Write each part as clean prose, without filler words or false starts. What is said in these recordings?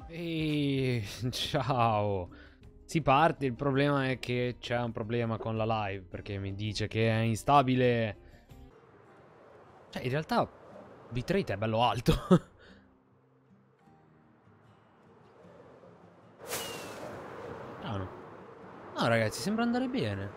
Ehi, ciao. Si parte, il problema è che c'è un problema con la live perché mi dice che è instabile. Cioè, in realtà bitrate è bello alto. Ah, no. No, ragazzi, sembra andare bene.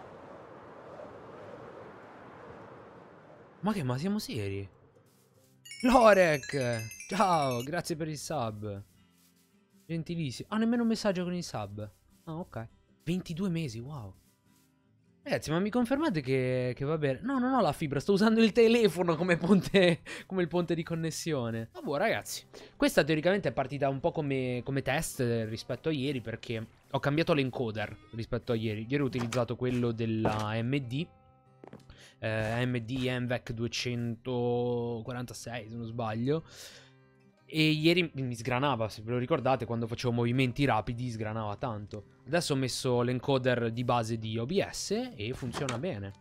Ma siamo seri? Lorek! Ciao, grazie per il sub. Gentilissimo. Ah, nemmeno un messaggio con il sub. Ah, ok. 22 mesi, wow. Ragazzi, ma mi confermate che va bene? No, non ho la fibra, sto usando il telefono come ponte, come il ponte di connessione. Vabbè, ragazzi, questa teoricamente è partita un po' come test rispetto a ieri, perché ho cambiato l'encoder rispetto a ieri. Ieri ho utilizzato quello della AMD, AMD NVENC 246, se non sbaglio. E ieri mi sgranava, se ve lo ricordate, quando facevo movimenti rapidi sgranava tanto. Adesso ho messo l'encoder di base di OBS e funziona bene.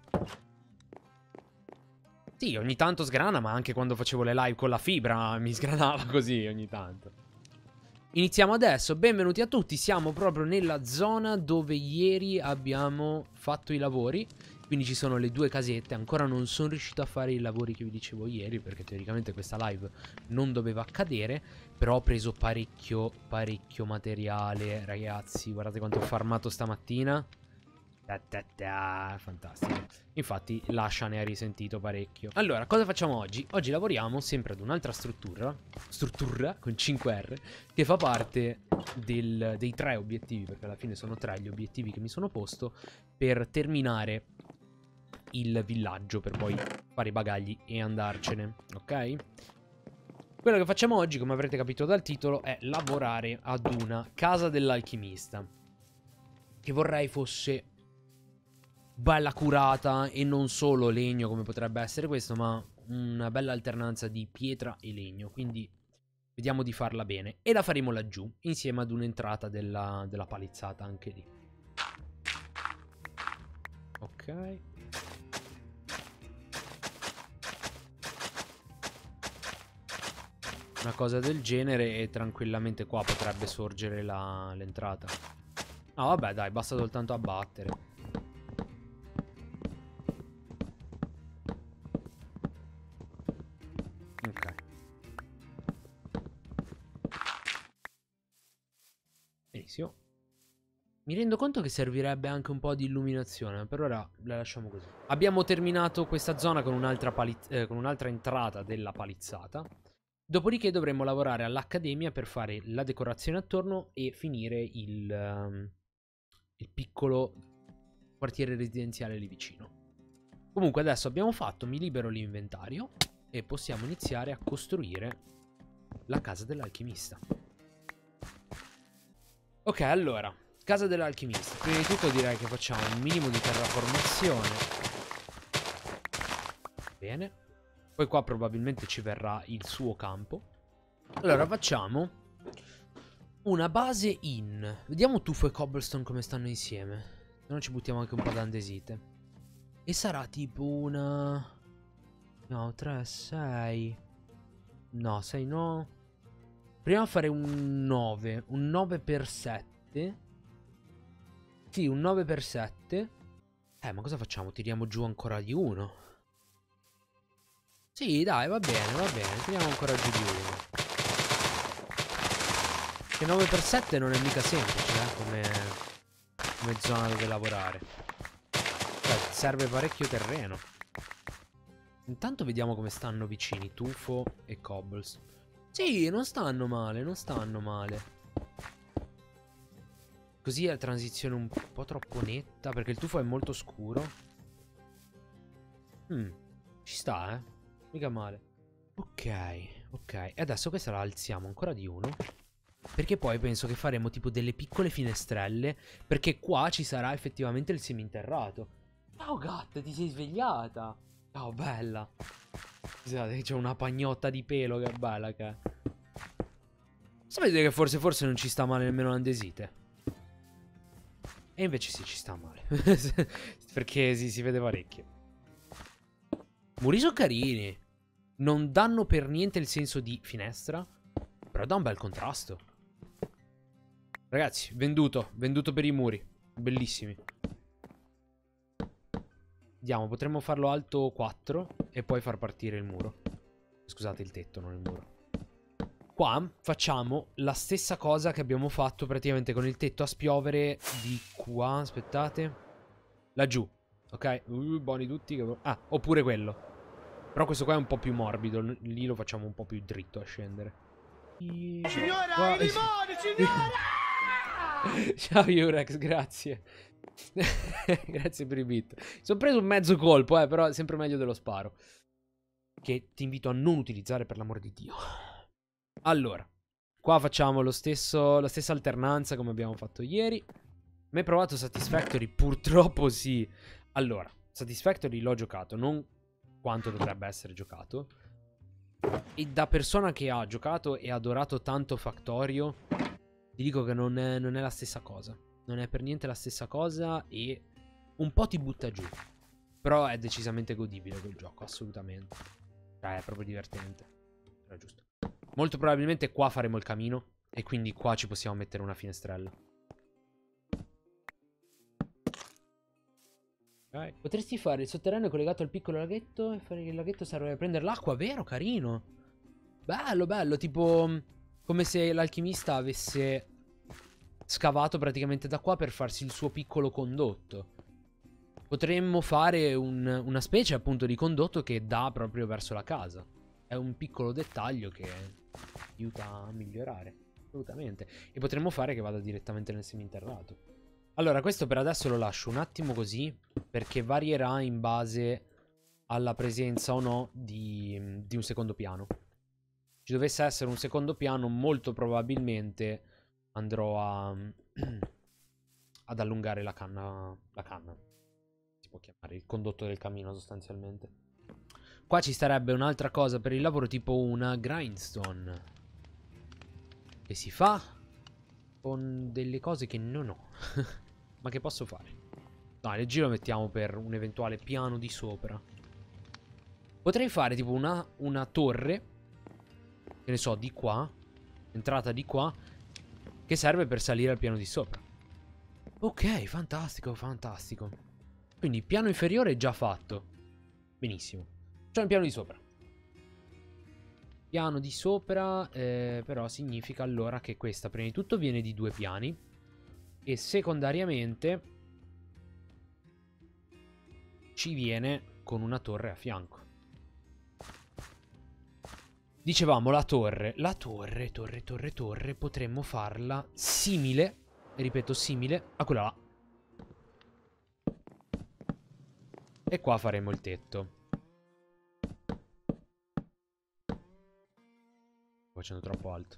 Sì, ogni tanto sgrana, ma anche quando facevo le live con la fibra mi sgranava così ogni tanto. Iniziamo adesso, benvenuti a tutti, siamo proprio nella zona dove ieri abbiamo fatto i lavori. Quindi ci sono le due casette, ancora non sono riuscito a fare i lavori che vi dicevo ieri, perché teoricamente questa live non doveva accadere. Però ho preso parecchio materiale, ragazzi, guardate quanto ho farmato stamattina. Fantastico. Infatti Lascia ne ha risentito parecchio. Allora, cosa facciamo oggi? Oggi lavoriamo sempre ad un'altra struttura con 5R, che fa parte dei 3 obiettivi, perché alla fine sono 3 gli obiettivi che mi sono posto per terminare il villaggio, per poi fare i bagagli e andarcene, ok? Quello che facciamo oggi, come avrete capito dal titolo, è lavorare ad una casa dell'alchimista, che vorrei fosse bella curata e non solo legno come potrebbe essere questo, ma una bella alternanza di pietra e legno. Quindi vediamo di farla bene. E la faremo laggiù, insieme ad un'entrata della palizzata anche lì. Ok. Una cosa del genere e tranquillamente qua potrebbe sorgere l'entrata. Ah, vabbè, dai, basta soltanto abbattere. Ok. Benissimo. Mi rendo conto che servirebbe anche un po' di illuminazione, ma per ora la lasciamo così. Abbiamo terminato questa zona con un'altra entrata della palizzata. Dopodiché dovremmo lavorare all'accademia per fare la decorazione attorno e finire il piccolo quartiere residenziale lì vicino. Comunque adesso abbiamo fatto, mi libero l'inventario e possiamo iniziare a costruire la casa dell'alchimista. Ok, allora, casa dell'alchimista. Prima di tutto direi che facciamo un minimo di terraformazione. Bene. Poi qua probabilmente ci verrà il suo campo. Allora facciamo una base in... Vediamo tuffo e cobblestone come stanno insieme. Se no ci buttiamo anche un po' d'andesite. E sarà tipo una... No, 3, 6... No, 6 no. Proviamo a fare un 9. Un 9 per 7. Sì, un 9 per 7. Ma cosa facciamo? Tiriamo giù ancora di 1. Sì, dai, va bene, va bene. Tiriamo ancora giù di 1. Che 9 per 7 non è mica semplice, come zona dove lavorare. Cioè, serve parecchio terreno. Intanto vediamo come stanno vicini Tufo e Cobbles. Sì, non stanno male, non stanno male. Così è la transizione un po' troppo netta, perché il tufo è molto scuro. Ci sta, mica male. Ok, ok. E adesso questa la alziamo ancora di 1. Perché poi penso che faremo tipo delle piccole finestrelle, perché qua ci sarà effettivamente il seminterrato. Ciao gatta, ti sei svegliata. Ciao bella. Scusate, c'è una pagnotta di pelo, che bella che è. Sapete che forse non ci sta male nemmeno l'andesite? E invece sì, ci sta male. Perché sì, si vede parecchio. Muri sono carini. Non danno per niente il senso di finestra, però dà un bel contrasto. Ragazzi, venduto. Venduto per i muri. Bellissimi. Vediamo, potremmo farlo alto 4 e poi far partire il muro. Scusate, il tetto, non il muro. Qua facciamo la stessa cosa che abbiamo fatto praticamente con il tetto a spiovere di qua. Aspettate. Laggiù. Ok? Buoni tutti. Ah, oppure quello. Però questo qua è un po' più morbido. Lì lo facciamo un po' più dritto a scendere. Signora, i limoni, signora! Ciao Yurex, grazie. Grazie per i bit. Sono preso un mezzo colpo, però è sempre meglio dello sparo. Che ti invito a non utilizzare, per l'amor di Dio. Allora, qua facciamo la stessa alternanza come abbiamo fatto ieri. Mi hai provato Satisfactory? Purtroppo sì. Allora, Satisfactory l'ho giocato, non quanto dovrebbe essere giocato. E da persona che ha giocato e adorato tanto Factorio, ti dico che non è la stessa cosa. Non è per niente la stessa cosa e un po' ti butta giù. Però è decisamente godibile quel gioco, assolutamente. Cioè, è proprio divertente. Era giusto. Molto probabilmente qua faremo il camino e quindi qua ci possiamo mettere una finestrella. Okay. Potresti fare il sotterraneo collegato al piccolo laghetto e fare che il laghetto serve a prendere l'acqua, vero? Carino. Bello, bello, tipo come se l'alchimista avesse scavato praticamente da qua per farsi il suo piccolo condotto. Potremmo fare una specie appunto di condotto che dà proprio verso la casa. È un piccolo dettaglio che aiuta a migliorare, assolutamente. E potremmo fare che vada direttamente nel seminterrato. Allora, questo per adesso lo lascio un attimo così, perché varierà in base alla presenza o no di un secondo piano. Ci dovesse essere un secondo piano, molto probabilmente andrò ad allungare la canna. La canna. Si può chiamare il condotto del camino sostanzialmente. Qua ci starebbe un'altra cosa per il lavoro, tipo una grindstone. Che si fa con delle cose che non ho. Ma che posso fare? Dai, nel giro mettiamo per un eventuale piano di sopra. Potrei fare tipo una torre, che ne so, di qua, entrata di qua, che serve per salire al piano di sopra. Ok, fantastico, fantastico. Quindi il piano inferiore è già fatto. Benissimo. C'è un piano di sopra. Piano di sopra, però significa allora che questa prima di tutto viene di 2 piani. E secondariamente ci viene con una torre a fianco. Dicevamo la torre. La torre, potremmo farla simile, ripeto simile, a quella là. E qua faremo il tetto. Sto facendo troppo alto.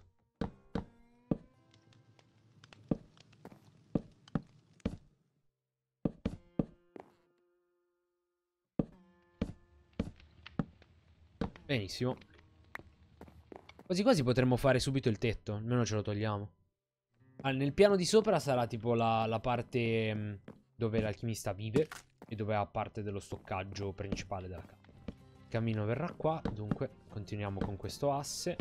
Benissimo. Quasi quasi potremmo fare subito il tetto. Almeno ce lo togliamo. Nel piano di sopra sarà tipo la parte dove l'alchimista vive e dove ha parte dello stoccaggio principale della casa. Il cammino verrà qua. Dunque continuiamo con questo asse.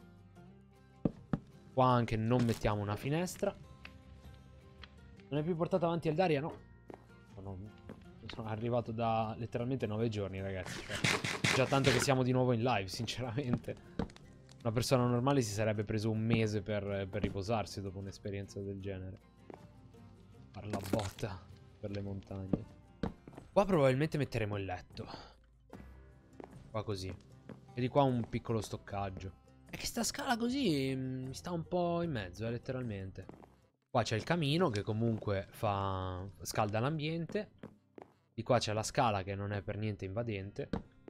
Qua anche non mettiamo una finestra. Non è più portato avanti al Daria, no. Sono arrivato da letteralmente 9 giorni, ragazzi. Cioè, già tanto che siamo di nuovo in live, sinceramente. Una persona normale si sarebbe preso un mese per riposarsi dopo un'esperienza del genere. Far la botta per le montagne. Qua probabilmente metteremo il letto. Qua così. E di qua un piccolo stoccaggio. È che sta scala così mi sta un po' in mezzo, letteralmente. Qua c'è il camino che comunque scalda l'ambiente. Di qua c'è la scala che non è per niente invadente.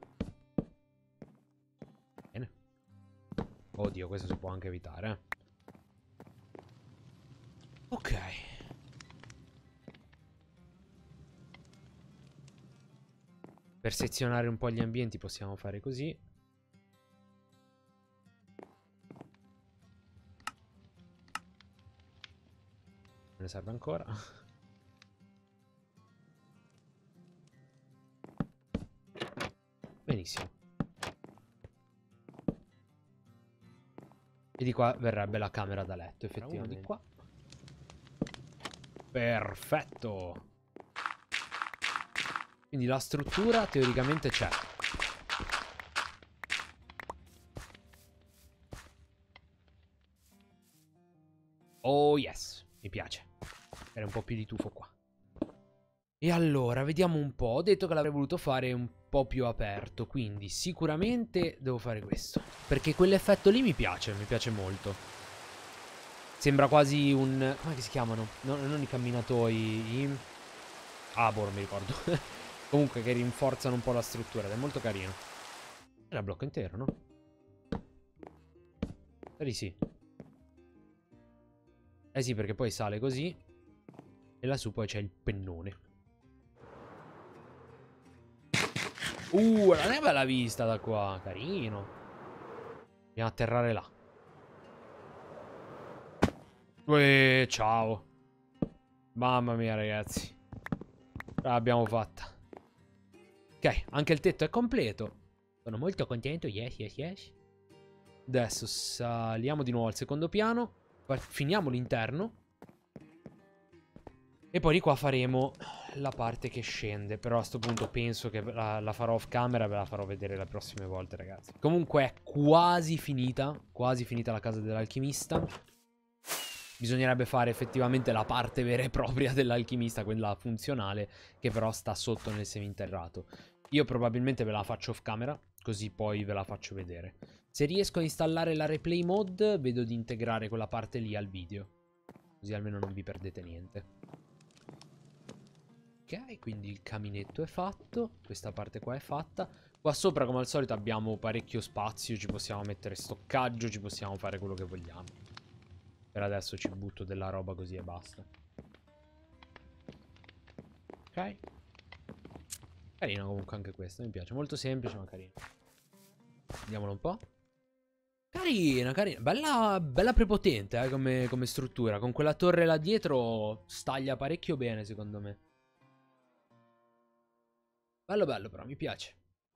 Bene. Oddio, questo si può anche evitare, Ok. Per sezionare un po' gli ambienti possiamo fare così. Ne serve ancora. Benissimo. E di qua verrebbe la camera da letto, effettivamente. Di qua. Perfetto. Quindi la struttura teoricamente c'è. Oh yes, mi piace. Era un po' più di tufo qua. E allora, vediamo un po'. Ho detto che l'avrei voluto fare un po' più aperto, quindi sicuramente devo fare questo. Perché quell'effetto lì mi piace molto. Sembra quasi un... come si chiamano? No, non i camminatoi, i... Arbor, mi ricordo. Comunque che rinforzano un po' la struttura ed è molto carino. Era blocco intero, no? Sì. Eh sì, perché poi sale così. E lassù poi c'è il pennone. Non è bella vista da qua. Carino. Andiamo a atterrare là. Ciao. Mamma mia, ragazzi. L'abbiamo fatta. Ok, anche il tetto è completo. Sono molto contento. Yes. Adesso saliamo di nuovo al secondo piano. Finiamo l'interno. E poi di qua faremo la parte che scende. Però a sto punto penso che la farò off camera. Ve la farò vedere le prossime volte, ragazzi. Comunque è quasi finita. Quasi finita la casa dell'alchimista. Bisognerebbe fare effettivamente la parte vera e propria dell'alchimista, quella funzionale, che però sta sotto nel seminterrato. Io probabilmente ve la faccio off camera, così poi ve la faccio vedere. Se riesco a installare la replay mode, vedo di integrare quella parte lì al video. Così almeno non vi perdete niente. Ok, quindi il caminetto è fatto. Questa parte qua è fatta. Qua sopra, come al solito, abbiamo parecchio spazio. Ci possiamo mettere stoccaggio, ci possiamo fare quello che vogliamo. Per adesso ci butto della roba così e basta. Ok. Carino comunque anche questo, mi piace. Molto semplice ma carino. Vediamolo un po'. Carina. Bella prepotente come struttura. Con quella torre là dietro staglia parecchio bene secondo me. Bello però, mi piace.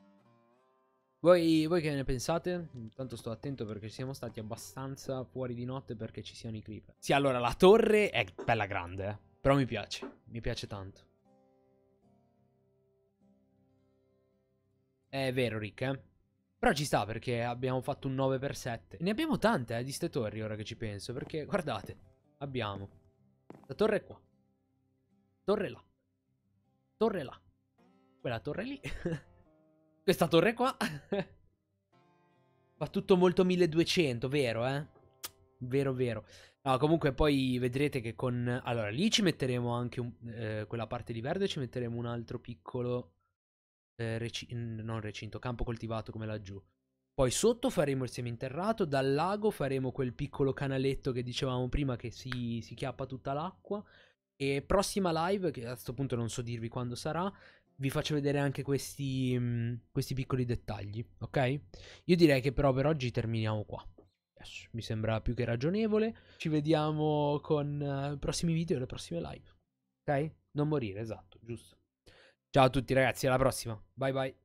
Voi che ne pensate? Intanto sto attento perché siamo stati abbastanza fuori di notte perché ci siano i creeper. Sì, allora la torre è bella grande, però mi piace tanto. È vero, Rick, Però ci sta perché abbiamo fatto un 9x7. E ne abbiamo tante, di ste torri ora che ci penso. Perché, guardate, abbiamo la torre qua. Torre là. Torre là. Quella torre lì. Questa torre qua. Fa tutto molto 1200, vero, Vero. No, comunque poi vedrete che con... Allora, lì ci metteremo anche quella parte di verde, ci metteremo un altro piccolo... non recinto, campo coltivato come laggiù. Poi sotto faremo il seminterrato, dal lago faremo quel piccolo canaletto che dicevamo prima che si chiappa tutta l'acqua. E prossima live, che a sto punto non so dirvi quando sarà, vi faccio vedere anche questi piccoli dettagli, ok? Io direi che però per oggi terminiamo qua. Yes, mi sembra più che ragionevole. Ci vediamo con i prossimi video e le prossime live. Ok? Non morire, esatto, giusto. Ciao a tutti ragazzi, alla prossima. Bye bye.